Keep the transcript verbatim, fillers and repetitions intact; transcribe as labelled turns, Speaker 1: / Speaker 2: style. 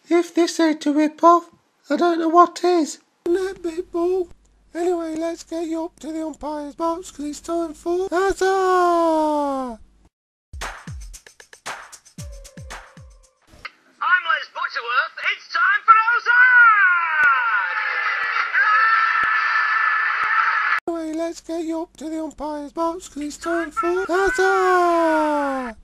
Speaker 1: If this ain't a rip-off, I don't know what is. That bit ball. Anyway, let's get you up to the umpire's box because it's time for Huzzah!
Speaker 2: I'm Les Butterworth. It's time for Huzzah!
Speaker 1: Anyway, let's get you up to the umpire's box because it's time for Huzzah!